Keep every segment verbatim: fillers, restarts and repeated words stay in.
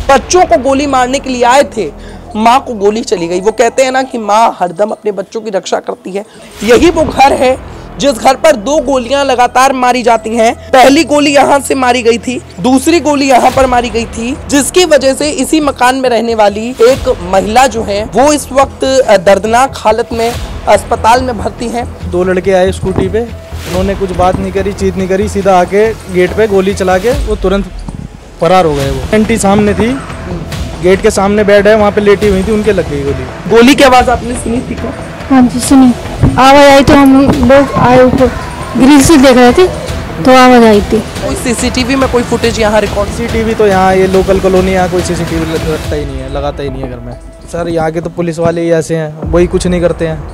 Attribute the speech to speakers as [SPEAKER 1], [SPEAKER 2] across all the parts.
[SPEAKER 1] बच्चों को गोली मारने के लिए आए थे, माँ को गोली चली गई। वो कहते हैं ना कि माँ हरदम अपने बच्चों की रक्षा करती है। यही वो घर है जिस घर पर दो गोलियां लगातार मारी जाती हैं। पहली गोली यहां से मारी गई थी, दूसरी गोली यहां पर मारी गई थी, जिसकी वजह से इसी मकान में रहने वाली एक महिला जो है वो इस वक्त दर्दनाक हालत में अस्पताल में भर्ती हैं।
[SPEAKER 2] दो लड़के आए स्कूटी पे, उन्होंने कुछ बात नहीं करी, चीत नहीं करी, सीधा आके गेट पे गोली चला के वो तुरंत फरार हो गए। वो आंटी सामने थी, गेट के सामने बेड है, वहाँ पे लेटी हुई थी, उनके लग गई गोली।
[SPEAKER 1] गोली की आवाज आपने सुनी थी क्या?
[SPEAKER 3] हाँ जी सुनी, आवाज आई तो हम लोग आए ऊपर, ग्रिल से देख रहे थे तो आवाज आई थी।
[SPEAKER 1] कोई सीसीटीवी में कोई फुटेज यहाँ रिकॉर्ड?
[SPEAKER 2] सीसीटीवी तो यहाँ ये लोकल कॉलोनी यहाँ कोई सीसीटीवी रखता ही नहीं है, लगाता ही नहीं है घर में। सर यहाँ के तो पुलिस वाले ही ऐसे हैं, वही कुछ नहीं करते हैं।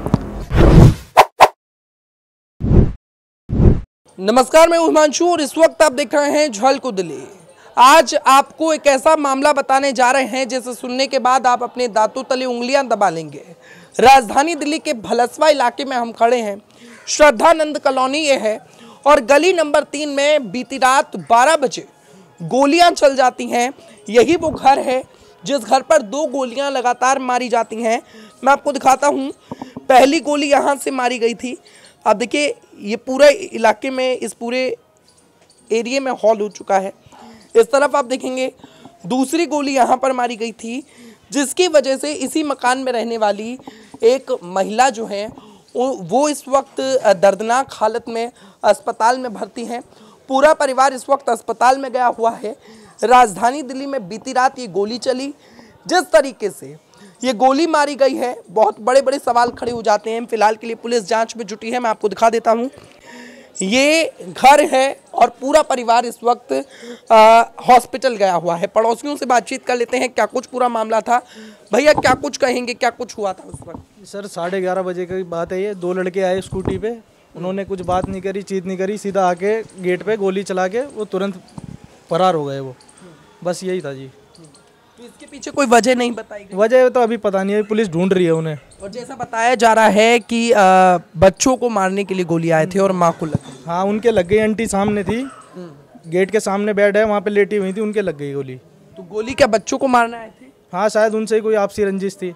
[SPEAKER 1] नमस्कार, मैं हिमांशु और इस वक्त आप देख रहे हैं झलको दिल्ली। आज आपको एक ऐसा मामला बताने जा रहे हैं जिसे सुनने के बाद आप अपने दांतों तले उंगलियां दबा लेंगे। राजधानी दिल्ली के भलसवा इलाके में हम खड़े हैं। श्रद्धानंद कॉलोनी ये है और गली नंबर तीन में बीती रात बारह बजे गोलियां चल जाती हैं। यही वो घर है जिस घर पर दो गोलियां लगातार मारी जाती हैं। मैं आपको दिखाता हूँ। पहली गोली यहाँ से मारी गई थी। अब देखिए, ये पूरे इलाके में, इस पूरे एरिया में हॉल हो चुका है। इस तरफ आप देखेंगे दूसरी गोली यहाँ पर मारी गई थी, जिसकी वजह से इसी मकान में रहने वाली एक महिला जो है वो इस वक्त दर्दनाक हालत में अस्पताल में भर्ती हैं। पूरा परिवार इस वक्त अस्पताल में गया हुआ है। राजधानी दिल्ली में बीती रात ये गोली चली। जिस तरीके से ये गोली मारी गई है, बहुत बड़े बड़े सवाल खड़े हो जाते हैं। फिलहाल के लिए पुलिस जांच में जुटी है। मैं आपको दिखा देता हूँ, ये घर है और पूरा परिवार इस वक्त हॉस्पिटल गया हुआ है। पड़ोसियों से बातचीत कर लेते हैं, क्या कुछ पूरा मामला था। भैया क्या कुछ कहेंगे, क्या कुछ हुआ था उस वक्त?
[SPEAKER 2] सर साढ़े ग्यारह बजे की बात है। ये दो लड़के आए स्कूटी पे, उन्होंने कुछ बात नहीं करी, चीत नहीं करी, सीधा आके गेट पे गोली चला के वो तुरंत फरार हो गए। वो बस यही था जी।
[SPEAKER 1] तो इसके पीछे कोई वजह नहीं बताई गई?
[SPEAKER 2] वजह तो अभी पता नहीं है, पुलिस ढूंढ रही है उन्हें।
[SPEAKER 1] और जैसा बताया जा रहा है कि आ, बच्चों को मारने के लिए गोली आए थे और माँ को लग गई।
[SPEAKER 2] हाँ, उनके लग गई। आंटी सामने थी, गेट के सामने बेड है, वहाँ पे लेटी हुई थी, उनके लग गई गोली।
[SPEAKER 1] तो गोली क्या बच्चों को मारने आए थे?
[SPEAKER 2] हाँ, शायद उनसे ही कोई आपसी रंजिश थी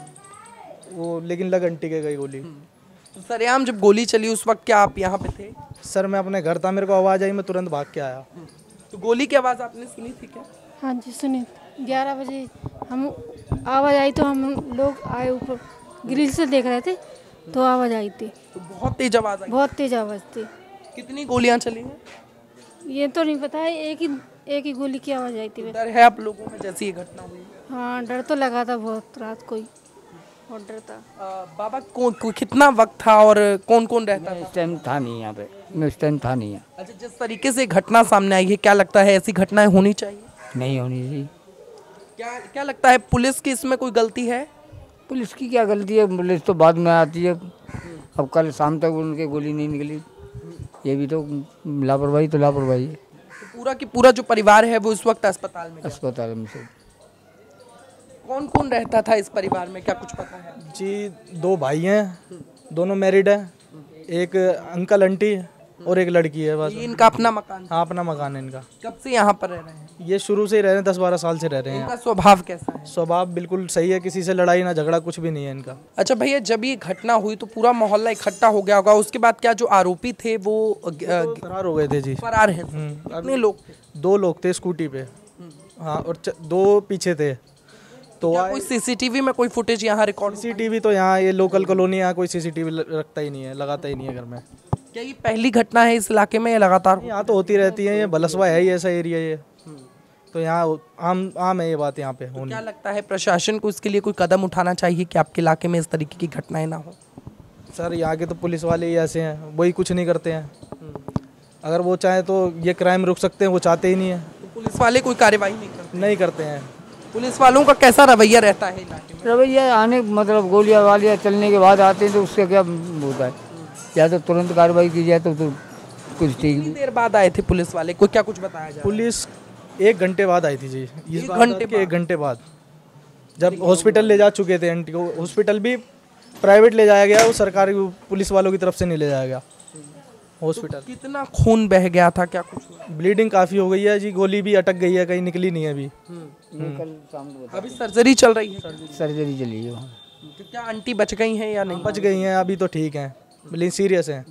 [SPEAKER 2] वो, लेकिन लग आंटी के गई गोली।
[SPEAKER 1] तो सरेआम जब गोली चली उस वक्त क्या आप यहाँ पे थे?
[SPEAKER 2] सर मैं अपने घर था, मेरे को आवाज़ आई, मैं तुरंत भाग के आया।
[SPEAKER 1] तो गोली की आवाज़ आपने सुनी थी क्या?
[SPEAKER 3] हाँ जी सुनी, ग्यारह बजे हम आवाज आई तो हम लोग आए ऊपर, ग्रिल से देख रहे थे तो आवाज आई थी।
[SPEAKER 1] तो बहुत तेज आवाज़ आई?
[SPEAKER 3] बहुत तेज आवाज थी।
[SPEAKER 1] कितनी गोलियां चली हैं?
[SPEAKER 3] ये तो नहीं पता है, एक ही एक ही गोली की आवाज आई थी।
[SPEAKER 1] डर है आप लोगों में जैसी ये घटना हुई?
[SPEAKER 3] हाँ, डर तो लगा था बहुत, रात को ही बहुत डर था।
[SPEAKER 1] आ, बाबा कौन को, कितना वक्त था और कौन कौन रहता था?
[SPEAKER 4] इस टाइम था नहीं यहाँ पे, मैं उस टाइम था नहीं यहाँ।
[SPEAKER 1] अच्छा, जिस तरीके से घटना सामने आई है, क्या लगता है ऐसी घटनाएं होनी चाहिए?
[SPEAKER 4] नहीं होनी चाहिए।
[SPEAKER 1] क्या क्या लगता है, पुलिस की इसमें कोई गलती है?
[SPEAKER 4] पुलिस की क्या गलती है, पुलिस तो बाद में आती है। अब कल शाम तक उनके गोली नहीं निकली, ये भी तो लापरवाही तो लापरवाही है।
[SPEAKER 1] तो पूरा की पूरा जो परिवार है वो इस वक्त अस्पताल में?
[SPEAKER 4] अस्पताल में से
[SPEAKER 1] कौन कौन रहता था इस परिवार में, क्या कुछ पता है? जी,
[SPEAKER 2] दो भाई हैं, दोनों मैरिड है, एक अंकल आंटी और एक लड़की है बस।
[SPEAKER 1] ये इनका अपना मकान?
[SPEAKER 2] हाँ, अपना मकान है इनका।
[SPEAKER 1] कब से यहाँ पर रह रहे हैं?
[SPEAKER 2] ये शुरू से ही रह रहे हैं, दस बारह साल से रह रहे हैं।
[SPEAKER 1] इनका स्वभाव कैसा है?
[SPEAKER 2] स्वभाव बिल्कुल सही है, किसी से लड़ाई ना झगड़ा कुछ भी नहीं है इनका।
[SPEAKER 1] अच्छा भैया, जब ये घटना हुई तो पूरा मोहल्ला इकट्ठा हो गया होगा, उसके बाद क्या जो आरोपी थे वो
[SPEAKER 2] फरार हो गए थे जी?
[SPEAKER 1] फरार हैं। कितने लोग थे?
[SPEAKER 2] दो लोग थे स्कूटी पे। हाँ, और दो पीछे थे। तो
[SPEAKER 1] कोई सीसीटीवी में कोई फुटेज यहाँ रिकॉर्ड?
[SPEAKER 2] सीसीटीवी तो यहाँ ये लोकल कॉलोनी यहाँ कोई सीसीटीवी रखता ही नहीं है, लगाता ही नहीं है घर में।
[SPEAKER 1] क्या ये पहली घटना है इस इलाके में या लगातार?
[SPEAKER 2] यहाँ तो होती रहती है, ये भलसवा है ही ऐसा एरिया ये, तो यहाँ आम आम है ये बात यहाँ पे।
[SPEAKER 1] तो क्या लगता है प्रशासन को इसके लिए कोई कदम उठाना चाहिए कि आपके इलाके में इस तरीके की घटनाएं ना हो?
[SPEAKER 2] सर यहाँ के तो पुलिस वाले ही ऐसे हैं, वही कुछ नहीं करते हैं। अगर वो चाहे तो ये क्राइम रुक सकते हैं, वो चाहते ही नहीं है।
[SPEAKER 1] तो पुलिस वाले कोई कार्रवाई नहीं करते?
[SPEAKER 2] नहीं करते हैं।
[SPEAKER 1] पुलिस वालों का कैसा रवैया रहता है इलाके में?
[SPEAKER 4] रवैया आने मतलब गोलियाँ वालियाँ चलने के बाद आते हैं तो उससे क्या होता है, या तो तुरंत कार्रवाई की जाए तो, तो कुछ ठीक।
[SPEAKER 1] कितनी देर बाद आए थे पुलिस वाले, कोई क्या कुछ बताया जाए?
[SPEAKER 2] पुलिस एक घंटे बाद आई थी जी।
[SPEAKER 1] एक घंटे
[SPEAKER 2] के एक घंटे बाद जब हॉस्पिटल ले जा चुके थे आंटी को। हॉस्पिटल भी प्राइवेट ले जाया गया, वो सरकारी पुलिस वालों की तरफ से नहीं ले जाया गया। हॉस्पिटल।
[SPEAKER 1] कितना खून बह गया था, क्या कुछ हुआ?
[SPEAKER 2] ब्लीडिंग काफ़ी हो गई है जी, गोली भी अटक गई है, कहीं निकली नहीं है अभी।
[SPEAKER 4] कल शाम को
[SPEAKER 1] अभी सर्जरी चल रही है,
[SPEAKER 4] सर्जरी चली है वहाँ।
[SPEAKER 1] तो क्या आंटी बच गई हैं या नहीं?
[SPEAKER 2] बच गई हैं, अभी तो ठीक हैं, लेकिन सीरियस हैं।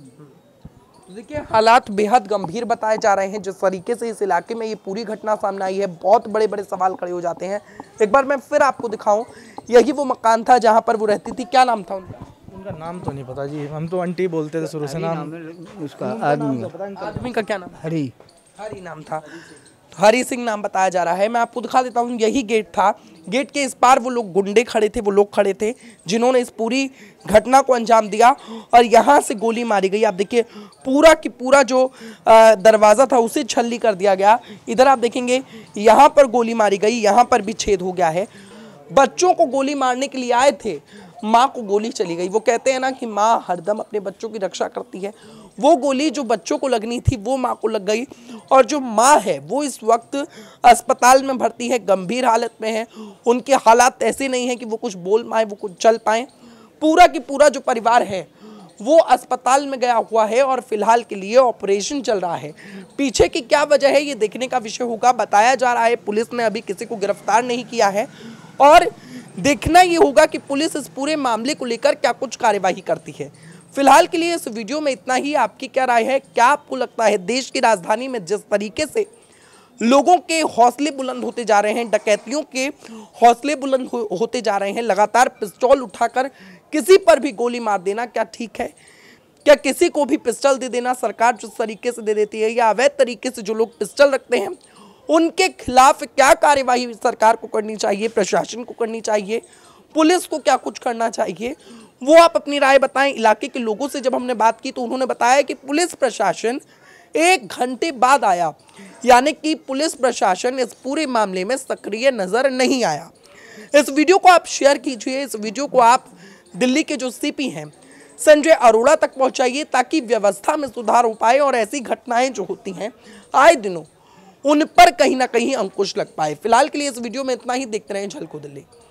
[SPEAKER 1] देखिए, हालात बेहद गंभीर बताए जा रहे हैं। जिस तरीके से इस इलाके में ये पूरी घटना सामने आई है, बहुत बड़े बड़े सवाल खड़े हो जाते हैं। एक बार मैं फिर आपको दिखाऊं, यही वो मकान था जहां पर वो रहती थी। क्या नाम था उनका?
[SPEAKER 2] उनका नाम तो नहीं पता जी, हम तो आंटी बोलते थे शुरू से। नाम
[SPEAKER 4] उसका आदमी
[SPEAKER 1] आदमी का क्या नाम?
[SPEAKER 4] हरी
[SPEAKER 1] हरी नाम था, हरी सिंह नाम बताया जा रहा है। मैं आपको दिखा देता हूँ, यही गेट था। गेट के इस पार वो लोग गुंडे खड़े थे, वो लोग खड़े थे जिन्होंने इस पूरी घटना को अंजाम दिया और यहाँ से गोली मारी गई। आप देखिए, पूरा की पूरा जो दरवाज़ा था उसे छल्ली कर दिया गया। इधर आप देखेंगे, यहाँ पर गोली मारी गई, यहाँ पर भी छेद हो गया है। बच्चों को गोली मारने के लिए आए थे, माँ को गोली चली गई। वो कहते हैं ना कि माँ हरदम अपने बच्चों की रक्षा करती है। वो गोली जो बच्चों को लगनी थी वो माँ को लग गई, और जो माँ है वो इस वक्त अस्पताल में भर्ती है, गंभीर हालत में है। उनके हालात ऐसे नहीं है कि वो कुछ बोल पाए, वो कुछ चल पाए। पूरा की पूरा जो परिवार है वो अस्पताल में गया हुआ है और फिलहाल के लिए ऑपरेशन चल रहा है। पीछे की क्या वजह है ये देखने का विषय होगा। बताया जा रहा है पुलिस ने अभी किसी को गिरफ्तार नहीं किया है, और देखना ये होगा कि पुलिस इस पूरे मामले को लेकर क्या कुछ कार्यवाही करती है। फिलहाल के लिए इस वीडियो में इतना ही। आपकी क्या राय है? क्या आपको लगता है देश की राजधानी में जिस तरीके से लोगों के हौसले बुलंद होते जा रहे हैं, डकैतियों के हौसले बुलंद हो, होते जा रहे हैं, लगातार पिस्तौल उठाकर किसी पर भी गोली मार देना, क्या ठीक है? क्या किसी को भी पिस्टल दे देना सरकार जिस तरीके से दे देती है, या अवैध तरीके से जो लोग पिस्टल रखते हैं उनके खिलाफ क्या कार्यवाही सरकार को करनी चाहिए, प्रशासन को करनी चाहिए, पुलिस को क्या कुछ करना चाहिए, वो आप अपनी राय बताएं। इलाके के लोगों से जब हमने बात की तो उन्होंने बताया कि पुलिस प्रशासन एक घंटे बाद आया, यानी कि पुलिस प्रशासन इस पूरे मामले में सक्रिय नजर नहीं आया। इस वीडियो को आप शेयर कीजिए, इस वीडियो को आप दिल्ली के जो सीपी हैं संजय अरोड़ा तक पहुंचाइए, ताकि व्यवस्था में सुधार हो पाए और ऐसी घटनाएं जो होती हैं आए दिनों उन पर कहीं ना कहीं अंकुश लग पाए। फिलहाल के लिए इस वीडियो में इतना ही। देखते रहें झलको दिल्ली।